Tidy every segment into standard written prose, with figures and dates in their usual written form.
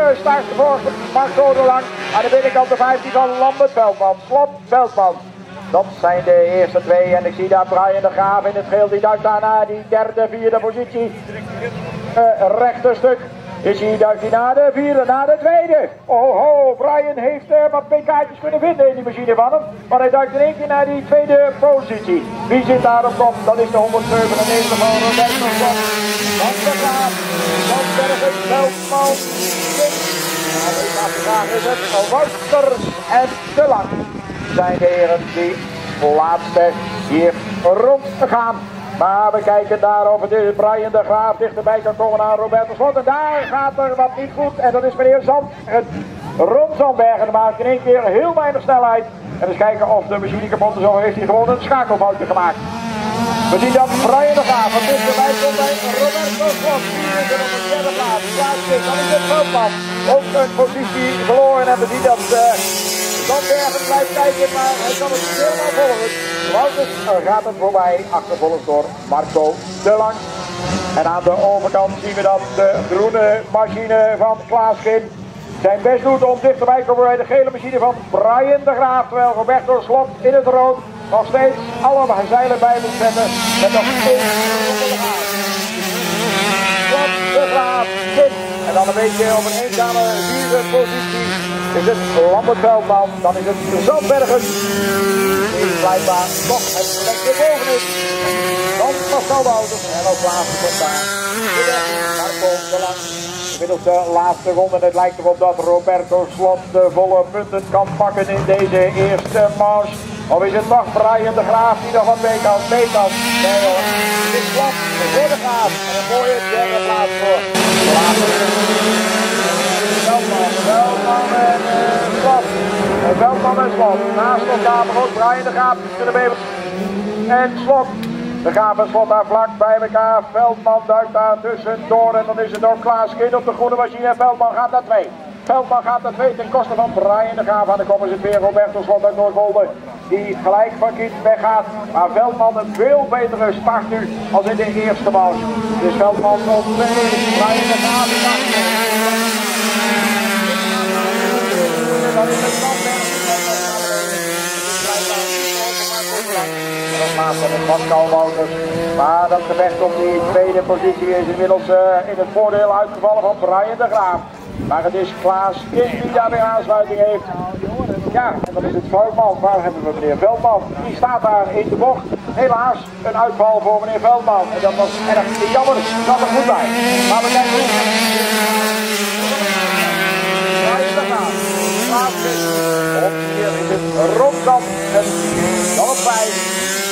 start voor Marco de Lang. Aan de binnenkant de 15 van Lambert Veldman. Slot Veldman. Dat zijn de eerste twee en ik zie daar Brian de Graaf in het geel. Die duikt daar naar die derde, vierde positie. Rechterstuk. Dus hier duikt hij naar de vierde, naar de tweede. Oh, Brian heeft wat pk'tjes kunnen vinden in die machine van hem. Maar hij duikt in één keer naar die tweede positie. Wie zit daar op kop? Dat is de 197 van Roberto Slot. Van de Graaf, van Bergen, Veldman, en de laatste vraag is het Wouters en De Lang. Zijn de heren die laatste hier rond gaan. Maar we kijken daar of het is Brian de Graaf dichterbij kan komen aan Roberto Slot. En daar gaat er wat niet goed. En dat is meneer Ron Zandbergen. Maakt in één keer heel weinig snelheid. En eens kijken of de machine kapot is of heeft hij gewoon een schakelfoutje gemaakt. We zien dat Brian de Graaf van dichterbij komt bij Roberto Slot. Die is er op de derde plaats. Dan is het Veldman. Ook een positie verloren. En we zien dat Zandbergen blijft kijken, maar hij kan het helemaal volgen. Wouters gaat het voorbij, achtervolgd door Marco de Lang. En aan de overkant zien we dat de groene machine van Klaas Gin zijn best doet om dichterbij te komen bij de gele machine van Brian de Graaf. Terwijl Roberto Slot in het rood nog steeds alle zeilen bij moet zetten. Met nog één ronde te gaan. Slot de Graaf, Gin. En dan een beetje op een eenzame vierde positie is het Lambert Veldman. Dan is het Zandbergen. Die blijkbaar nog het plekje boven is. Dan Pascal Wouters en ook laatste komt daar. Marco de Lang. Inmiddels de laatste ronde. Het lijkt erop dat Roberto Slot de volle punten kan pakken in deze eerste manche. Of is het nog Brian de Graaf die nog wat mee kan? Nee hoor. Het is Slot voor de Graaf. En een mooie derde plaats voor Veldman en Slot. Veldman en Slot. Naast elkaar, maar ook Brian de Graaf kunnen mee. En Slot. De Graaf en Slot daar vlak bij elkaar. Veldman duikt daar tussendoor. En dan is het ook Klaas Kind op de groene machine. En Veldman gaat naar 2. Veldman gaat naar 2 ten koste van Brian de Graaf. Aan de kop is het weer Roberto Slot uit Noordwolde. Die gelijk van Kind weggaat. Maar Veldman een veel betere start nu als in de eerste manche. Dus Veldman op 2. Brian de Graaf in achter. Dan is het Zandbergen. Dat laatste van Pascal Wouters. Maar dat gevecht op die tweede positie is inmiddels in het voordeel uitgevallen van Brian de Graaf. Maar het is Klaas Kind die daar weer aansluiting heeft. Ja, en dan is het Veldman. Waar hebben we meneer Veldman? Die staat daar in de bocht. Helaas een uitval voor meneer Veldman. En dat was erg jammer. Dat zat er goed bij. Maar we kijken hoe. Brian de Graaf. Klaas Kind. Op hier is het Rotterdam. Dan op 5.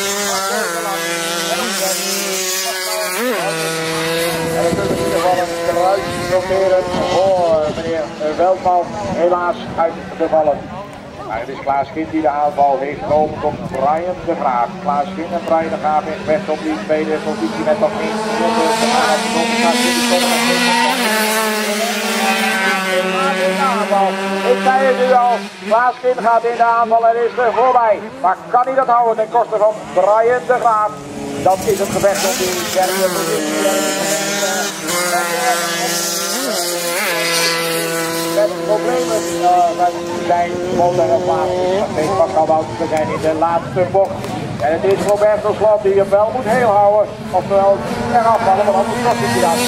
En dan kunnen we in ieder geval een kruis noteren voor meneer Veldman, helaas uitgevallen. Maar het is Klaas Kind die de aanval heeft genomen tot Brian de Graaf. Klaas Kind en Brian de Graaf in gevecht op die tweede positie met nog één ronde te gaan. Ik zei het nu al, Klaas Kind gaat in de aanval en is er voorbij. Maar kan hij dat houden ten koste van Brian de Graaf? Dat is het gevecht op die derde positie. Met problemen zijn motor en plaats. Dat weet Pascal Wouters, we zijn in de laatste bocht. En het is Roberto Slot die hem wel moet heel houden. Oftewel eraf vallen, want anders kost hij dat.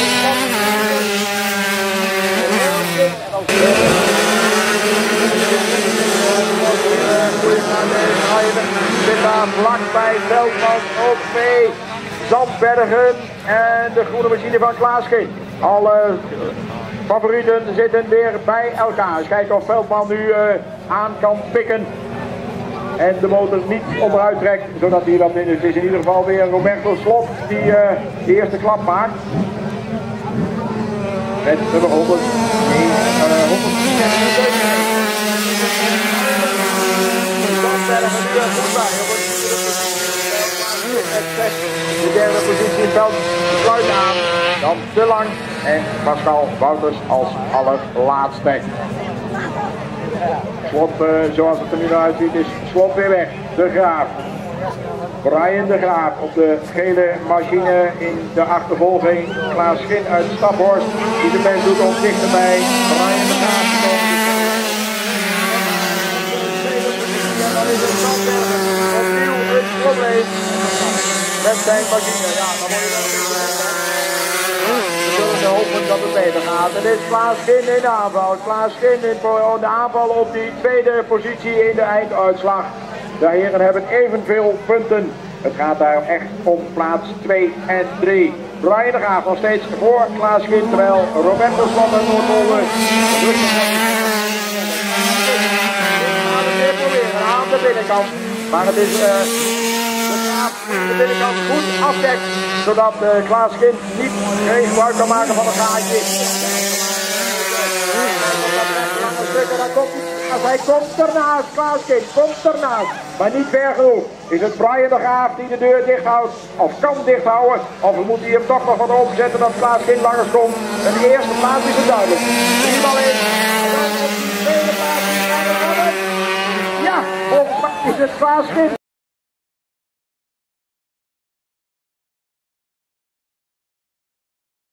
Zit daar vlakbij Veldman op 2. Zandbergen en de groene machine van Klaas Kind. Alle favorieten zitten weer bij elkaar. Eens kijken of Veldman nu aan kan pikken. En de motor niet onderuit trekt, zodat hij dat in. Het is in ieder geval weer Roberto Slot die de eerste klap maakt. Met nummer 100. De derde positie in veld sluit aan. Dan De Lang en Pascal Wouters als allerlaatste. Slot, zoals het er nu uitziet, is Slot weer weg. De Graaf. Brian de Graaf op de gele machine in de achtervolging. Klaas Schin uit Staphorst die de best doet om dichterbij. Brian de Graaf komt. En dan is het Zandbergen opnieuw een probleem. Met zijn machine, ja, dan word je wel we zullen hopen dat het beter gaat. Het is Klaas Schin in de aanval. Klaas Schin in de aanval op die tweede positie in de einduitslag. De heren hebben evenveel punten. Het gaat daar echt om plaats 2 en 3. Brian de Graaf nog steeds voor Klaas Schin, terwijl Roberto Slot en Noordwolde proberen aan de binnenkant. Maar het is de binnenkant goed afdekt, zodat Klaas Schin niet geen gebruik kan maken van een gaatje. Hij komt ernaast, Klaas Schin komt ernaast, maar niet ver genoeg. Is het Brian de Graaf die de deur dicht houdt, of kan dicht houden, of moet hij hem toch nog wat openzetten dat Klaas Schin langer komt. En de eerste plaats is het duidelijk. 3 bal in, en dan op die tweede plaats. Ja, volgens mij is het Klaas Schin.